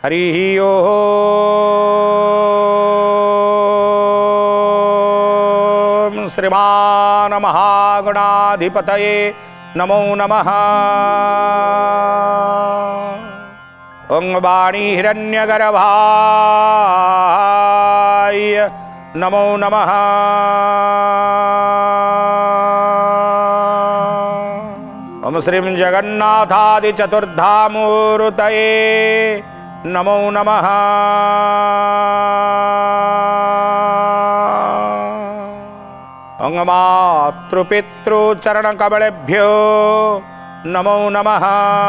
हरि ओम। श्रीमान महागणाधिपतये नमो नमः। ओं वाणी हिरण्यगर्भाय नमो नमः। ओं श्रीं जगन्नाथादि चतुर्धामूर्तये नमो नमः। ओं मातृपितृचरणकमलेभ्यो नमो नमः।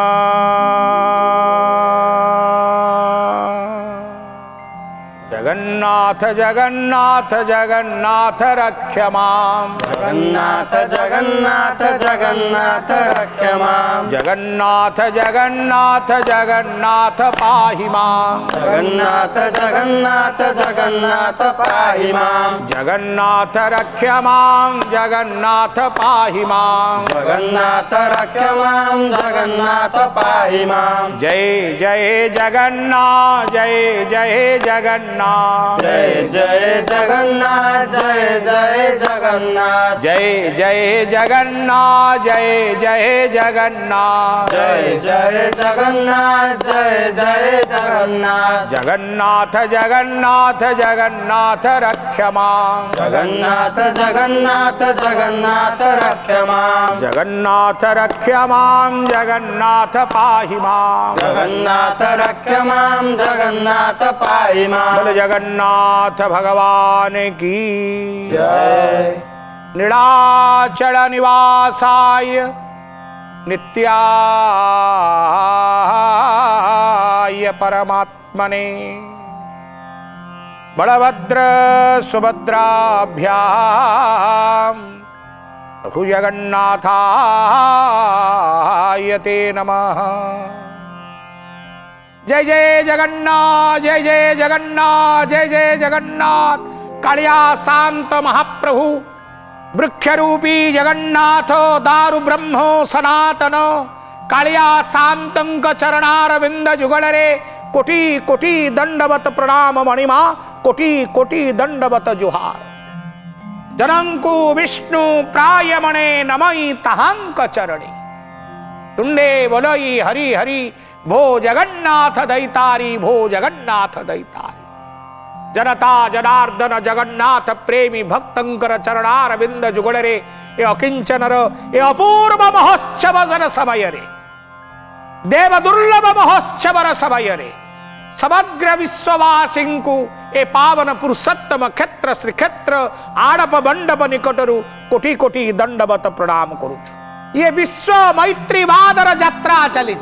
जगन्नाथ जगन्नाथ जगन्नाथ रक्ष मां। जगन्नाथ जगन्नाथ जगन्नाथ रक्ष मां। जगन्नाथ जगन्नाथ जगन्नाथ पाहि मां। जगन्नाथ जगन्नाथ जगन्नाथ पाहि मां। जगन्नाथ रक्ष मां जगन्नाथ पाहि मां। जगन्नाथ रक्ष मां जगन्नाथ पाहि मां। जय जय जगन्नाथ जय जय जगन्नाथ। जय जय जगन्नाथ जय जय जगन्नाथ। जय जय जगन्नाथ जय जय जगन्नाथ। जय जय जगन्नाथ जय जय जगन्नाथ। जगन्नाथ जगन्नाथ जगन्नाथ रक्ष मां। जगन्नाथ जगन्नाथ जगन्नाथ रक्ष मां। जगन्नाथ रक्ष मां जगन्नाथ पाहि मां। जगन्नाथ रक्ष मां जगन्नाथ पाहि मां। जगन्नाथ भगवान की जय। नीलाचल निवासाय नित्याय परमात्मने बलभद्र सुभद्राभ्यां प्रभु जगन्नाथाय ते नमः। जय जय जगन्नाथ जय जय जगन्नाथ जय जय जगन्नाथ। कालिया शांत महाप्रभु वृक्षरूपी जगन्नाथ दारु ब्रह्मो सनातन कालिया शांतंक चरणारविंद जुगलरे कोटि कोटि दंडवत प्रणाम मणिमा कोटि कोटि दंडवत जुहार। जनंकु विष्णु प्रायमणे नमई तहांक चरणे तुंडे बोलई हरि हरि भो जगन्नाथ दैतारी भो जगन्नाथ दैतारी। जनता जनार्दन जगन्नाथ प्रेमी भक्तंकर चरणारविंद जुगड़े ये अकिंचनर ये अपूर्व महोत्सव जन समय रे देव दुर्लभ महोत्सवर समय रे समग्र विश्ववासी को ए पावन पुरुषोत्तम क्षेत्र श्रीक्षेत्र आड़प मंडप निकटरू कोटि कोटि दंडवत प्रणाम करुछु। ये विश्व मैत्रीवादर यात्रा चली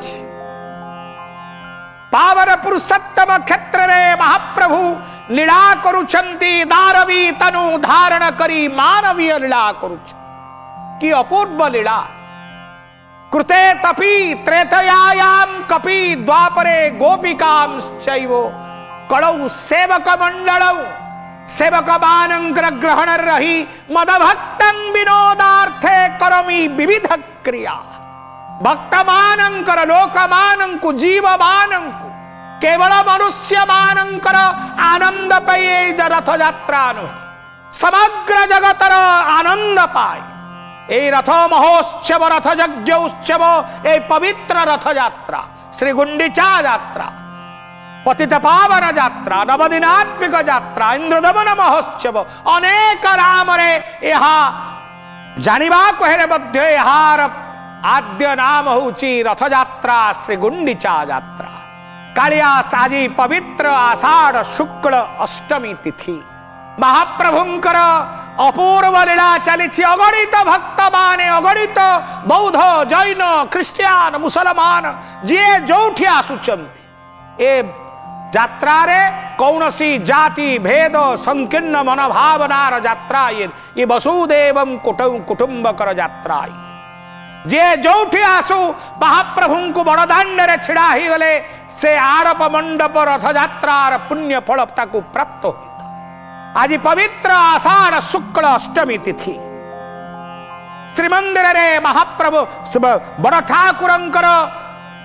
पावन पुरुषोत्तम क्षेत्र रे महाप्रभु लीला करुछंती दारवी तनु धारण करी मानवीय लीला करुछ की अपूर्व लीला। कृते तपी त्रेतयायाम कपि द्वापरे गोपिकांश्चैव कलौ सेवक मंडलौ सेवक मानंकर ग्रहण रही मदभक्तं विनोदार्थे करोमि विविध क्रिया। भक्त मानंकर लोक मानंकु जीव मानंकु केवल मनुष्य मानंकर आनंद पाए रथ यात्रा समग्र जगतर आनंद पाए ए रथ महोत्सव रथ यज्ञ उत्सव ए पवित्र रथ यात्रा श्री गुंडीचा यात्रा पतित पावन यात्रा नवदिनात्मिक यात्रा इंद्रदमन महोत्सव अनेक नाम रे यहाँ जानिबा हेले मध्य यार आद्य नाम होची रथ यात्रा श्री गुंडीचा यात्रा। कालिया साजी पवित्र आषाढ़ शुक्ल अष्टमी तिथि महाप्रभुंकर अपूर्व लीला चली अगणित भक्त माने अगणित बौद्ध जैन ख्रिस्टियान मुसलमान जी जोठी आसुचंती ए यात्रा रे कौनसी जाति भेद संकीर्ण मनोभावनार यात्रा ये वसुदेवं कुटुंबकर यात्रा जे जोठी आसु महाप्रभु को बड़दाण्ड रे छिड़ा ही गले से आड़प मंडप रथ यात्रार पुण्य फल ताकू प्राप्त होता। आज पवित्र आषाढ़ शुक्ल अष्टमी तिथि श्रीमंदिर रे महाप्रभु बड़ ठाकुरंकर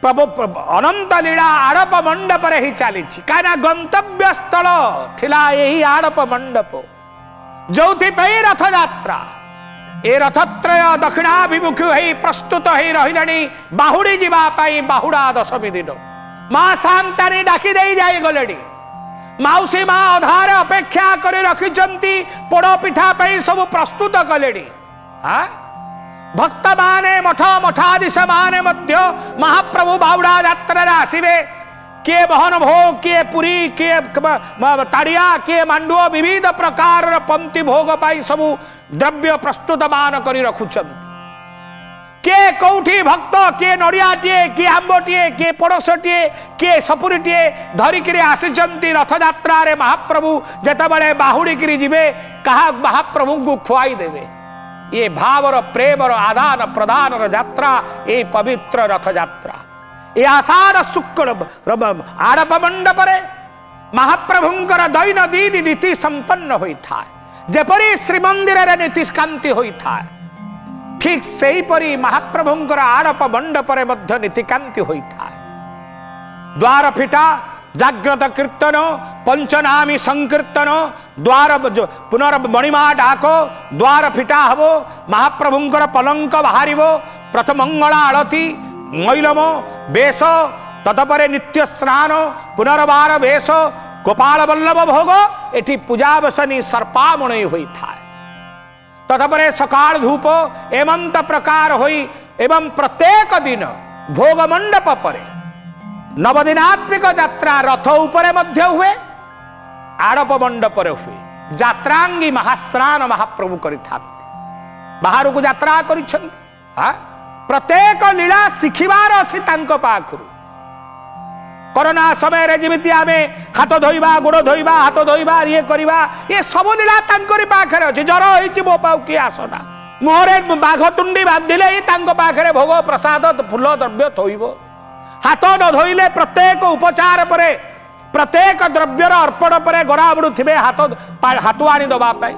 प्रभु अनंत लीला आड़प मंडप रे ही चली कहीं गंतव्य स्थल थिला यही आड़प मंडप जो रथ यात्रा ए रथत्रय दक्षिणाभिमुखी हो प्रस्तुत हो रही बाहुड़ी जावाई बाहुड़ा दशमी दिन माँ शांतानी डाकी दे जाए गले माउसी माँ अधार अपेक्षा कर रखिंट पोड़ पिठा सब प्रस्तुत कले हाँ भक्त माने मठ मठाधीश माने महाप्रभु बाहुड़ा यात्रा आसवे किए बहन भोग किए पुरी किए ताड़िया किए मांडुओ विविध प्रकार पंक्ति भोग पाई सबू द्रव्य प्रस्तुत मान कर रखुचन किए कौटी भक्त किए नड़ियाटे किए आंबटे किए पड़ोसटे किए सपुरीटे धरिकी आसीचंती रथ यात्रा रे महाप्रभु जेतबेले बाहुड़ी जीवे कहा महाप्रभु को खुआई देवे ये भावर प्रेमर आदान प्रदान यात्रा ये पवित्र रथ यात्रा ये आषाढ़ शुक्ल आड़प मंडप महाप्रभुंकर दैनंदिन नीति संपन्न होता है जेपरी श्रीमंदिर रे नीतिकांति होता है ठीक सही परी महाप्रभुंकर आड़प मंडप मध्य नीतिकांति होता है द्वार फिटा जाग्रत कीर्तन पंचनामी संकीर्तन द्वार पुनर्मणिमा डाक द्वार फिटा हबो महाप्रभुंकर पलंक बाहर प्रथम मंगला आलती मैलम बेश ततपरे नित्य स्नान पुनर्बार बेश गोपाल वल्लभ भोग एटी पूजावसनी सर्पामणि होता है ततपरे सकाल धूप एमंत प्रकार होई एवं प्रत्येक दिन भोग मंडप परे नवदिनात्मिक यात्रा रथ उपरे मध्य हुए आड़प मंडप हुए यात्रांगी महास्नान महाप्रभु करिथा बाहर को यात्रा करिछन प्रत्येक लीला शिखिबार अच्छी पाखरु कोरोना समय रे जिमिति आमे हाथ धोइबा गोड़ धोइबा हाथ धोइबा ये करबा ये सब लीला तांकरी पाखरे अछि जर होइछि मो पाउ की आसना मोहरे बाघ तुंडी बांधिले पाखरे भोग प्रसाद फूल द्रव्य थोइबो हाथ न धोइले प्रत्येक उपचार परे प्रत्येक द्रव्यर अर्पण परे गराबड़ू थिबे हाथ आनी दबा पाई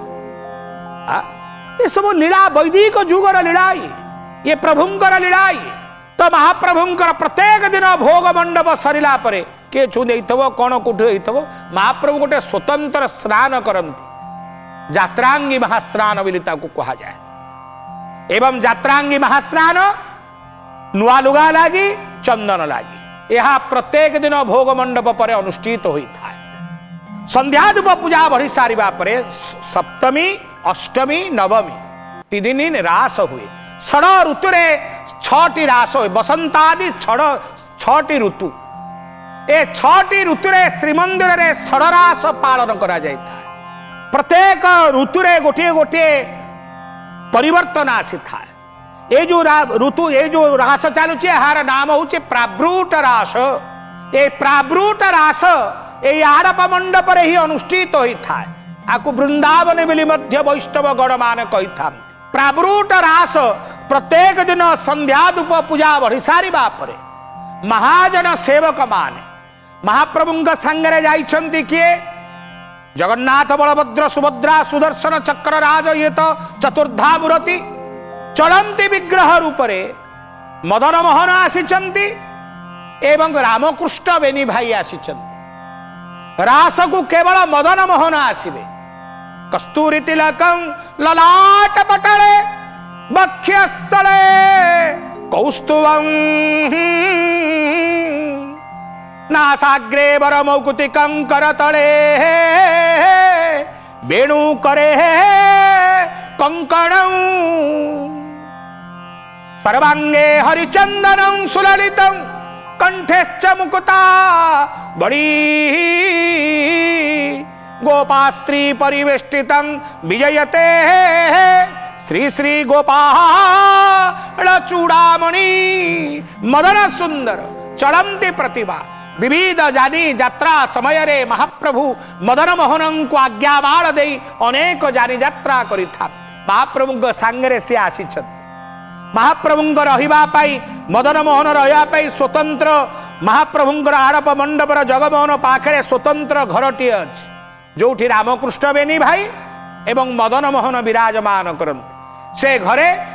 ये सब लीला वैदिक जुगर लीला ये प्रभुंकर लीला तो महाप्रभुंकर प्रत्येक दिन भोग मंडप सरिला परे किए छू देइथबो कोन कुठे हेइथबो महाप्रभु गोटे स्वतंत्र स्नान करंती यात्रांगी महास्नान बोली ताकू कहा जाए एवं यात्रांगी महास्नान नुआ लुगा लागी चंदन लागी यह प्रत्येक दिन भोग मंडप पर अनुष्ठित होता है संध्या धूप पूजा बढ़ी सारिबा परे सप्तमी अष्टमी नवमी तीन दिन रास हुए षड ऋतु रे छटी रास हुए बसंतादि छटी ऋतु ए छटी ऋतु रे श्रीमंदिर रे षडरास पालन करा जायता है प्रत्येक ऋतु रे गोटे गोटे परिवर्तन आसी था ये जो ऋतु ये जो रास चलुचे यार नाम हूँ प्रावृत रास ये प्रावृत रास ये आड़प मंडप ही अनुष्ठित होता है आपको वृंदावन बोली मध्य वैष्णव गण मान कही था प्रावृत रास प्रत्येक दिन संध्या धूप पूजा बढ़ी सारिबा परे महाजन सेवक माने महाप्रभु सांगरे जाइछंती किए जगन्नाथ बलभद्र सुभद्रा सुदर्शन चक्र राज ये तो चतुर्धा मूर्ति चलंती विग्रह रूपरे मदन मोहन आसीचंती एवं रामकृष्ण बेनी भाई आसीचंती रास को केवल मदन मोहन आसीबे कस्तूरी तिलकं ललाट पटले बक्ष्यस्थले कौस्तुभं नासाग्रे वरमौकुतिकं करतले वेणु करे कंकणं सर्वांगे हरिचंदनं सुललितं कंठेश्च मुकुता बड़ी गोपास्त्री परिवेष्टितं विजयते श्री श्री गोपाल चूड़ामणि मदन सुंदर चलंती प्रतिभा विविध जानी यात्रा समय रे महाप्रभु मदन मोहन को आज्ञामाल दे अनेक जानी यात्रा करिथा महाप्रभु सांगरे से आसीछत महाप्रभु रहिबा पाई मदन मोहन रहिबा पाई स्वतंत्र महाप्रभुंकर आड़प मंडपर जगमोहन पाखरे स्वतंत्र घरटी अछि जोठी रामकृष्ण बेनी भाई एवं मदन मोहन विराजमान करन से घरे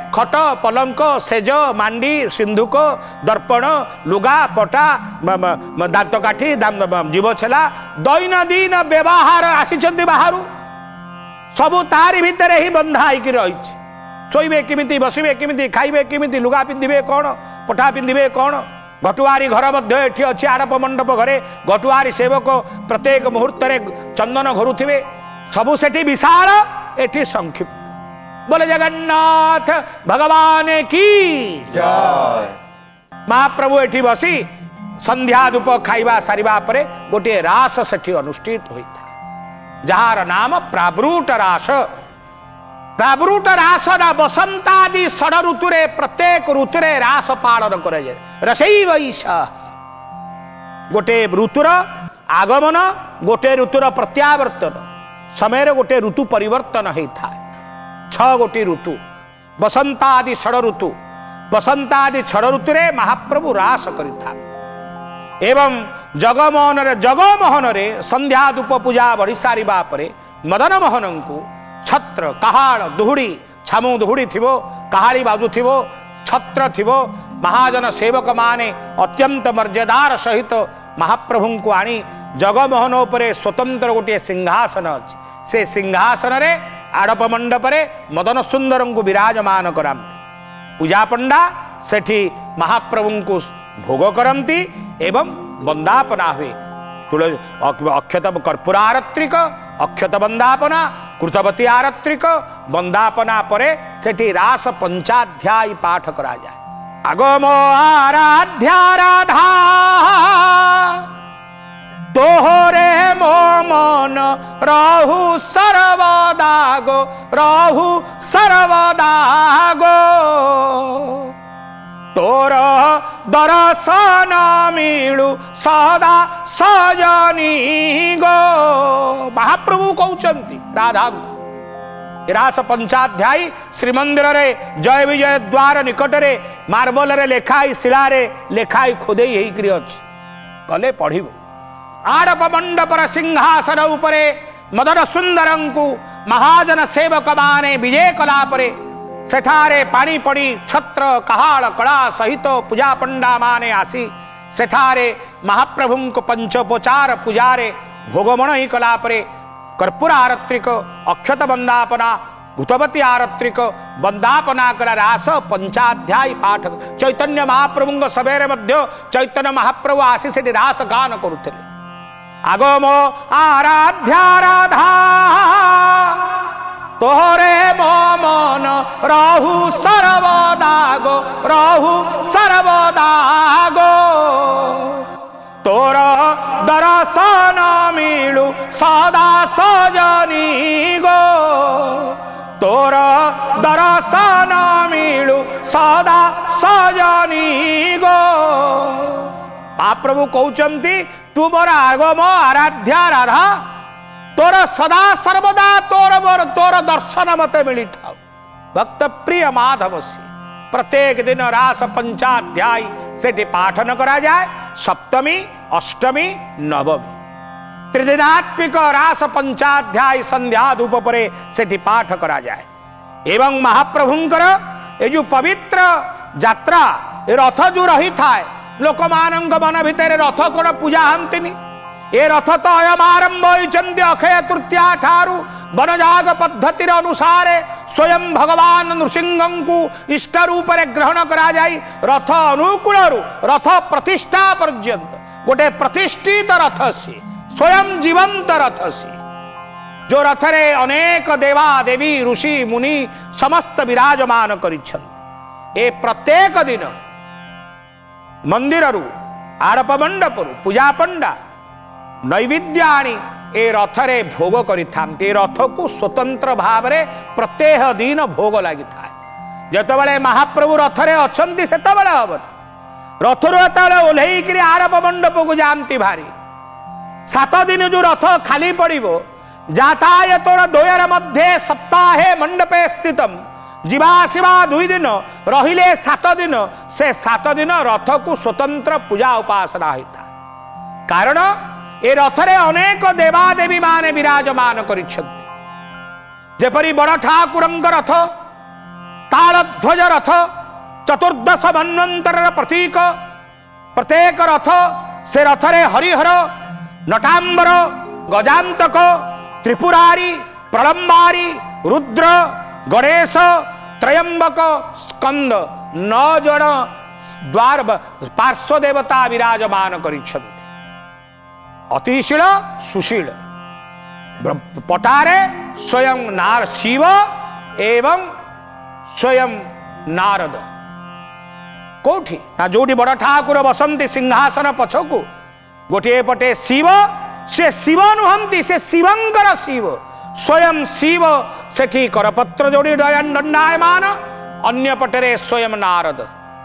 खट पलंक सेज मांडी सिंधुक दर्पण लुगा पटा दांत काठी जीव छेला दैनंदिन व्यवहार आसीचंती बाहर सबू तारी भितर ही बंधा होकर रही शोबे किमिति बसबे किमिति खाइबे किमिति लुगा पिंधिबे कौन पटा पिंधिबे कौन घटुआरी घर मध्य एठी अछि आड़प मंडप घरे घटुआरी सेवक प्रत्येक मुहूर्त चंदन घरुथिबे सबू सेठी विशाल एठी संक्षिप्त बोले जगन्नाथ भगवान की जय। महाप्रभु एठी बसी संध्या धूप खाइबा सारिबा परे गोटे रास सेठी अनुष्ठित होइता जार नाम प्रावृट रास। प्रावृट रास ना बसंतादि षड ऋतुरे प्रत्येक ऋतुरे रास पालन करे जाय रसैव ईशा गोटे ऋतुर आगमन गोटे ऋतुर प्रत्यावर्तन समय गोटे ऋतु परिवर्तन होता है 6 गोटी ऋतु बसंतादि षड ऋतु बसंतादि षड ऋतुरे महाप्रभु रास करिथा एवं जगमोहन रे संध्या धूप पूजा बढ़ी सारिबा परे मदन मोहन को छत्र कहाड़ दुहुड़ी छामु दुहुड़ी थिबो कहाड़ी बाजू थिबो छत्र थिबो महाजन सेवक माने अत्यंत मर्यादार सहित महाप्रभु को आनी जगमोहन उपरे स्वतंत्र गोटे सिंहासन अछि से सिंहासन रे आड़प मंडप रे मदन सुंदर को विराजमान करांती पूजा पंडा सेठी महाप्रभु को भोग करती एवं वंदापना हुए अक्षत कर्पूर आरत्रिक अक्षत वंदापना कृतवती आरत्रिक वंदापना परे सेठी रास पंचाध्यायी पाठ करा जाए आगमो आराध्या राधा तोहरे मो मन रहु सर्वदागो रहु सर्वदागो तोर दर्शन मिलु सदा सजनी गो महाप्रभु कहउचंती राधा रास पंचाध्यायी श्रीमंदिर रे जय विजय द्वार निकट रे मार्बल रे लेखाई शिला रे लेखाई खोदेई हेकरी अछि गले पढ़िबो आड़प मंडपर सिंहासन उपरे मदन सुंदरंकु महाजन सेवक माने विजय कला परे सेठारे पानी पड़ी छत्र कहाड़ कड़ा सहित पूजा पंडा माने आसी सेठारे महाप्रभु को पंचोपचार पूजारे भोगमण ही कला परे कर्पूर आरत्रिक अक्षत वंदापना भूतवती आरत्रिक वंदापना कला रास पंचाध्यायी पाठ चैतन्य महाप्रभु सवेरे मध्य चैतन्य महाप्रभु आसी से रास गान करुते आगमो आराध्या राधा तोहरे मो मन रहु सर्वदागो रहु सर्वदागो तोर दर्शन मिलु सदा सजनी गो तोर दर्शन मिलु सदा सजनी गो महाप्रभु कहउचंती तू मोर आगम आराध्या राधा तोर सदा सर्वदा तोर दर्शन मते मिली था भक्त प्रिय माधव से प्रत्येक दिन रास पंचाध्यायी से पाठन करा जाए सप्तमी अष्टमी नवमी त्रिदिनात्मिक रास पंचाध्यायी संध्या धूप परे से पाठ करा जाए एवं महाप्रभुंकर ये जो पवित्र यात्रा रथ जो रही था लोक मानक मन भितर रथ कौन पूजा हंतिनी ए रथ तो अयम आरंभ होइचंती अक्षय तृतीया ठारू वनजाग पद्धति अनुसार स्वयं भगवान नृसिंह को इष्ट रूप रे ग्रहण करा जाई रथ अनुकूल रथ प्रतिष्ठा पर्यंत गोटे प्रतिष्ठित रथ सी स्वयं जीवंत रथ सी जो रथ रे अनेक देवा देवी ऋषि मुनि समस्त विराजमान करिछन ए प्रत्येक दिन मंदिर आड़प मंडप पूजा पंडा नैवेद्याणी ए रथरे भोग करिथांती रथ को स्वतंत्र भाव रे प्रत्येक दिन भोग लगी था जतबले महाप्रभु रथरे अछंती सेतबले हबो रथरु एतबले ओल्हेइकरी आड़प मंडप को जानती भारी 7 दिन जो रथ खाली पड़िबो जातायतर द्वयर मध्य सप्ताहे मंडपे स्थितम जीवाशिवा 2 दिन रहिले 7 दिन से 7 दिन रथ को स्वतंत्र पूजा उपासना होता कारण ए रथरे अनेक देवादेवी माने विराजमान करिछन्ति जेपरि बड़ ठाकुरंक रथ तालध्वज रथ 14 मन्वंतर प्रतीक प्रत्येक रथ से रथरे हरिहर नटांबर गजांतक त्रिपुरारी प्रलंबारी रुद्र गणेश त्रयंबक स्कंद 9 जन द्वार पार्श्व देवता विराजमान करिछन्ति। अतिशील सुशील पटारे स्वयं नार शिव एवं स्वयं नारद कोठी ना जोड़ी बड़ ठाकुर बसंती सिंहासन पछकु गोटे पटे शिव से शिव नुहंती से शिवंकर शिव स्वयं शिव सेठी करपत्र जोड़ी दंडायमान अन्य पटरे स्वयं नारद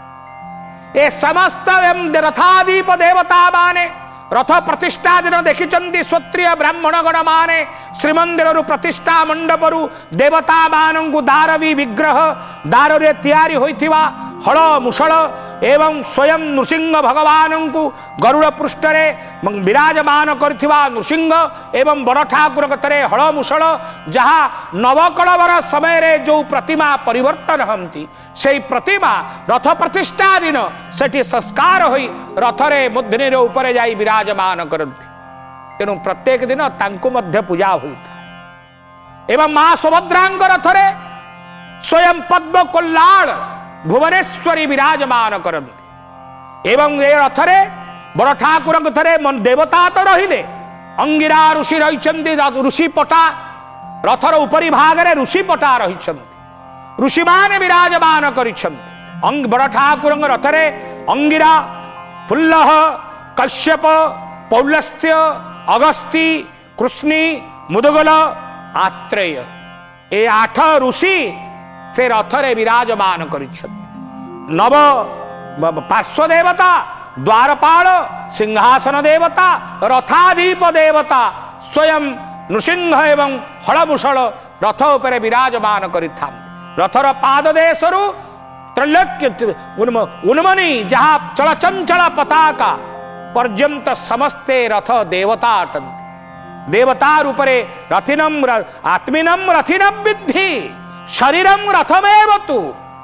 ए समस्त रथादीप देवता माने रथ प्रतिष्ठा दिन देखिचंती क्षत्रिय ब्राह्मण गण माने श्रीमंदिर प्रतिष्ठा मंडपरु देवता मानंकु दारवी विग्रह दारे तैयारी होइथिबा हल मुसळ एवं स्वयं नृसिंह भगवान को गरुड़ पृष्ठरे विराजमान करथिबा नृसिंह एवं बड़ ठाकुर कतरे हल मुसळ जहा नवकलवर समय रे जो प्रतिमा परिवर्तन हंती से प्रतिमा रथ प्रतिष्ठा दिन सेठी संस्कार होई रथरे मुद्रिनी ऊपर जाई विराजमान करती तेणु प्रत्येक दिन तांको मध्य पूजा होता एवं मां सुभद्रांग रथरे स्वयं पद्म कोल्लाल भुवनेश्वरी विराजमान करती एवं ये रथरे बड़ ठाकुर थरे देवता तो रहिले अंगिरा ऋषि रही ऋषि पटा रथर उपरी भाग रे ऋषि पटा रही ऋषि माने विराजमान करिछन्ति बड़ ठाकुर रथरे अंगिरा फुल्लह कश्यप पौलस्त्य अगस्ती कृष्णी मुदगल आत्रेय ए 8 ऋषि से रथरे विराजमान करिछन्ति नव पार्श्व देवता द्वारपाल सिंहासन देवता रथाधीप देवता स्वयं नृसिंह एवं हलमुसळ रथ उपरे विराजमान करिथां रथर पाददेशरु त्रैलोक्य उन्मनी जहाँ चलचंचल पताका पर्यंत समस्ते रथ देवता अटन्ति देवता रूपरे रथिनम आत्मिनम रथिनम विद्धि शरीरम रथमेव तु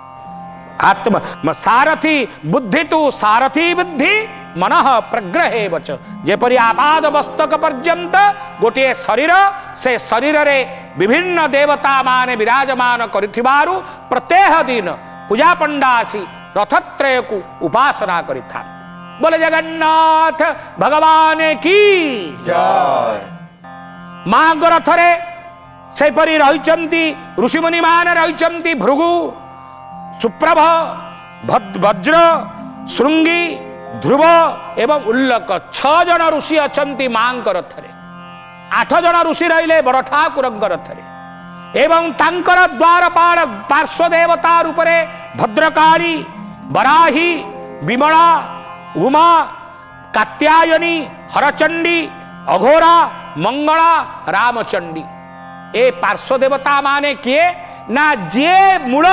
आत्म सारथी बुद्धि तु सारथी बुद्धि मनः प्रग्रहे वच जेपरि आपाद मस्तक पर्यंत गोटे शरीर से शरीर रे विभिन्न देवता माने विराजमान करिथिबारु प्रत्येक दिन पूजा पंडासी रथत्रय को उपासना करिथा बोले जगन्नाथ भगवान की जय मां रथरे सेपरी रहिचंती ऋषिमुनि मान रहिचंती भृगु सुप्रभ वज्र श्रृंगी ध्रुव एवं उल्लक 6 जन ऋषि अछंती मां रथरे 8 जन ऋषि रहिले बड़ ठाकुर रथरे एवं तांकर द्वारपाल पार्श्व देवता रूपरे भद्रकाली बराही विमला उमा कात्यायनी हरचंडी अघोरा मंगला रामचंडी ए पार्श्व देवता माने किए ना जे मूल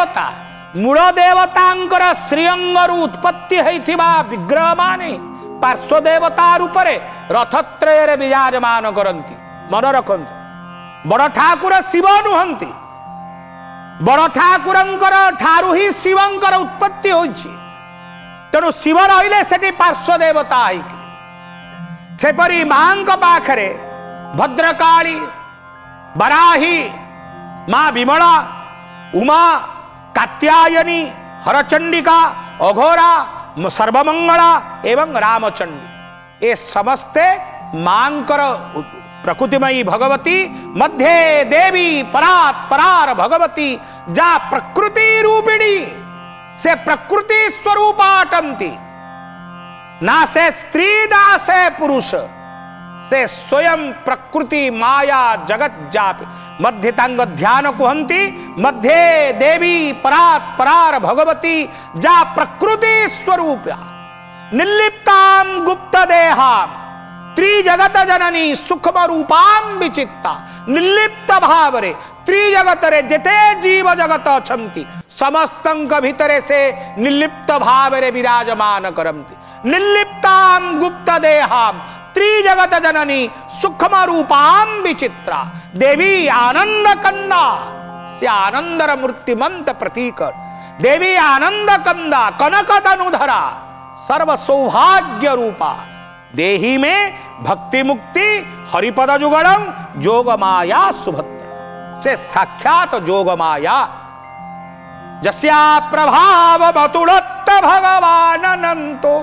देवतांकर श्रीअंगरु उत्पत्ति होइथिबा विग्रह माने पार्श्व देवता रूपरे रथत्रय रे विराजमान करंती मन रखंती बड़ ठाकुर शिव नुहंती बड़ ठाकुरंकर ठारु ही शिवंकर उत्पत्ति होइछि तेणु शिव रहिले सेठी पार्श्व देवता सेपरी मांक पाखरे भद्रकाली बराही मां विमला उमा कात्यायनी हरचंडिका अघोरा सर्वमंगला एवं रामचंडी ये समस्ते मांकर प्रकृतिमयी भगवती मध्य देवी परात् परार भगवती जा प्रकृति रूपिणी से प्रकृति स्वरूपाटंती ना से स्त्री ना से पुरुष से स्वयं प्रकृति माया जगत जापि मध्य तांग ध्यान कुहंती मध्य देवी परात् परार भगवती जा प्रकृति स्वरूप निर्लिप्तां गुप्त देहां त्रिजगत जननी सूक्ष्म रूपां विचित्ता निर्लिप्त भावरे त्रिजगत रे जेते जीव जगत अछंती समस्तंक भितरे से निर्लिप्त भावरे विराजमान करंती निर्लिप्तां गुप्त देहां त्रिजगत जननी सूक्ष्म रूपां विचित्रा देवी आनंद कन्ना से आनंदर मूर्तिमंत प्रतीक देवी आनंद कंदा कनक तनुधरा सर्व सौभाग्य रूपा देही में भक्ति मुक्ति हरिपद जुगलम जोग माया सुभद्र से साक्षात जोग माया जस्या प्रभाव बतुलत्त भगवान अनंतो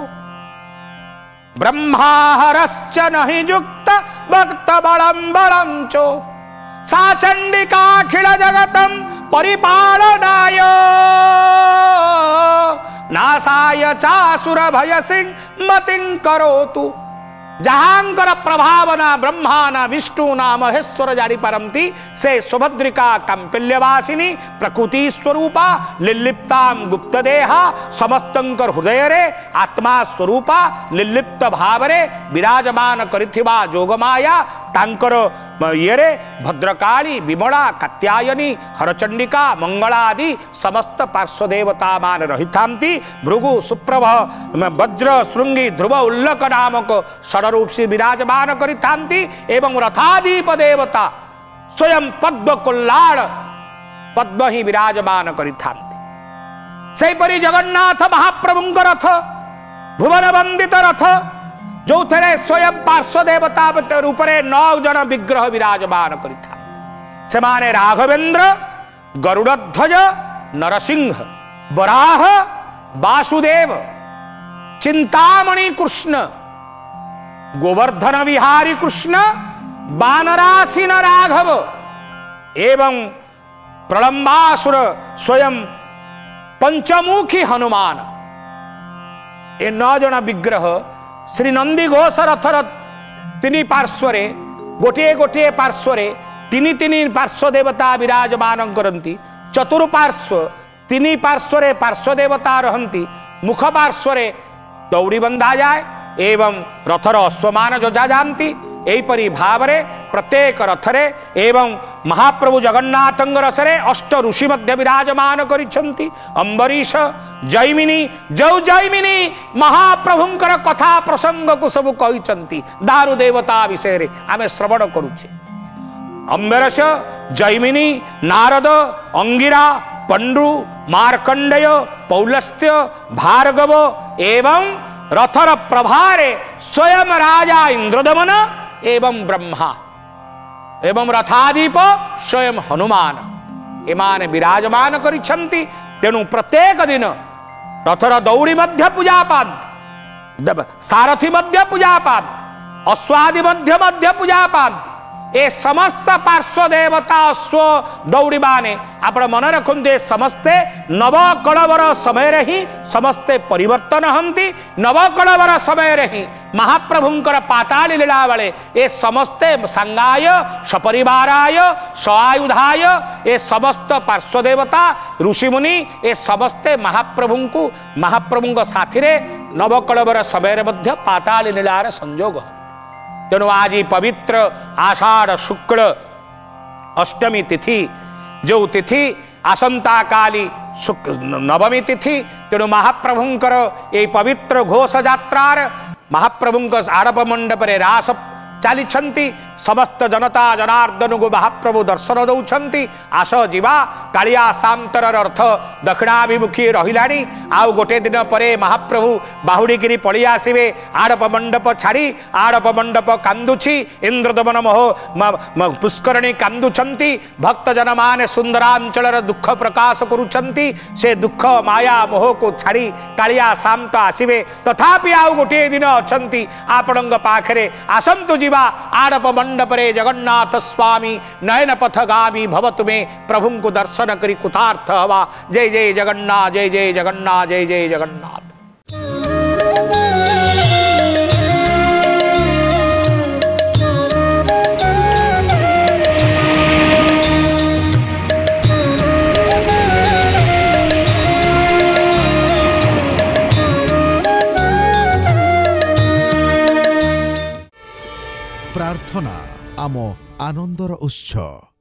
ब्रह्माहरश्च नहि युक्त भक्त बलम बलम चो सा चंडिकाखिल जगतम परिपालनाय नासाय चासुर भय सिंह मतिं करोतु जहांकर प्रभावना ब्रह्मा ना विष्णु ना महेश्वर जारी परमति से सुभद्रिका कंपिल्यवासिनी प्रकृति स्वरूपा लिलिप्ताम गुप्त देहा समस्तंकर हृदय रे आत्मा स्वरूपा लिलिप्त भाव रे विराजमान करिथिबा जोगमाया तांकर ये भद्रकाली विमला कात्यायनी हरचंडिका मंगला आदि समस्त पार्श्वदेवता मान रहिथांती भृगु सुप्रभ वज्र श्रृंगी ध्रुव उल्लक नामक षडरूप से विराजमान करिथांती एवं रथादीप देवता स्वयं पद्म कुल्लाड़ पद्म ही विराजमान करिथांती सेपरि जगन्नाथ महाप्रभुंक रथ भुवन वंदित रथ जो थे स्वयं पार्श्वदेवता रूप में 9 जन विग्रह विराजमान करिथा से माने राघवेंद्र गरुड़ध्वज नरसिंह वराह वासुदेव चिंतामणि कृष्ण गोवर्धन विहारी कृष्ण बानरासीन राघव एवं प्रलंबासुर स्वयं पंचमुखी हनुमान ये 9 जन विग्रह श्री नंदी घोष रथर 3 पार्श्वरे गोटे गोटे पार्श्वरे 3 पार्श्व देवता विराजमान करती चतुर्पार्श्व 3 पार्श्वरे पार्श्व देवता रहती मुख पार्श्वरे दौड़ी बंधा जाए एवं रथर अश्वमान जोजा जानती एपरी भावरे प्रत्येक रथरे एवं महाप्रभु जगन्नाथ रसरे 8 ऋषि मध्य विराजमान करिछंती अंबरीश जैमिनी जौ जैमिनी महाप्रभुंकर कथा प्रसंग को सब कहिछंती दारु देवता विषय रे आमे श्रवण करूछे अंबरीश जैमिनी नारद अंगिरा पंडु मार्कंडेय पौलस्त्य भार्गव एवं रथर प्रभारे स्वयं राजा इंद्रदमन एवं ब्रह्मा एवं रथादीप स्वयं हनुमान एमाने विराजमान करिछंती तेणु प्रत्येक दिन रथर दौड़ी मध्य पूजापाद सारथी मध्य पूजापाद अश्वादि मध्य पूजापाद ए समस्त पार्श्व देवता अश्व दौड़ी माने आपण मन रखते समस्ते नवकलवर समय ही समस्ते परिवर्तन हंती नवकलवर समय ही महाप्रभुंकर पाताली लीला बेले ए समस्ते संगाय सपरिवाराय सआयुधाय ए समस्त पार्श्व देवता ऋषिमुनि ए समस्ते महाप्रभुंक साथी रे नवकलवर समय मध्य पाताली लीलार संयोग तेणु आज पवित्र आषाढ़ शुक्ल अष्टमी तिथि जो तिथि आसंता काली नवमी तिथि तेणु महाप्रभुंकर ये पवित्र घोष यात्रार महाप्रभुंक आड़प मंडप रास चली समस्त जनता जनार्दन को महाप्रभु दर्शन दौरान आस जीवा कालिया सांतर अर्थ दक्षिणाभिमुखी रही आउ गोटे दिन पर महाप्रभु बाहुड़ीगिरी पलि आसवे आड़प मंडप छाड़ी आड़प मंडप कांदुची इंद्रदमन मोह पुष्करणी कांदुचंती भक्तजन माने सुंदरांचल दुख प्रकाश करुचंती से दुख माया मोह को छाड़ी कालिया शांत आसवे तथापि आउ गोटे दिन अच्छी आपण पाखरे आसंतु जीवा आड़प मंडपरे जगन्नाथ स्वामी नयन पथगामी भवतु में प्रभु को दर्शन करी कुतार्थ हवा जय जय जगन्नाथ जय जय जगन्नाथ जय जय जगन्नाथ। प्रार्थना आम आनंदर उत्स।